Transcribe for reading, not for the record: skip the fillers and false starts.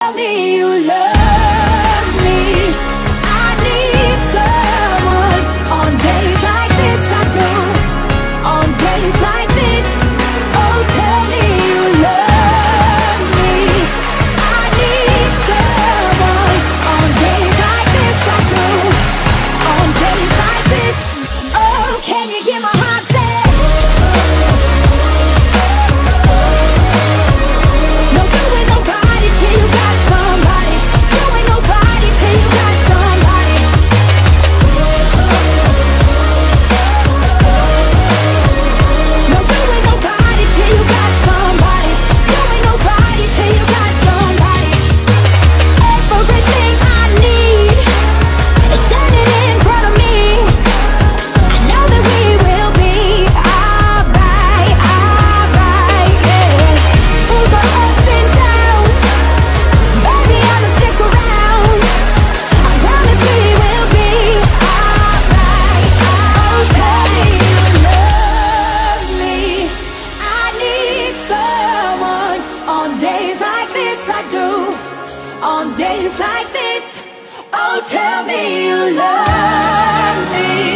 me you love me. I need someone on days like this. I do. On days like this. Oh, tell me you love me. I need someone on days like this. I do. On days like this. Oh, can you hear my heart say? No, you ain't nobody till you got somebody. You ain't nobody till you got somebody. No, you ain't nobody till you got somebody. You ain't nobody till you got somebody. Everything I need is standing in front of me. I know that we will be alright, yeah. Through the ups and downs, baby, I'ma stick around. I promise we will be alright. Oh, tell me you love me. I need someone on days like this. I do. On days like this. Oh, tell me you love me.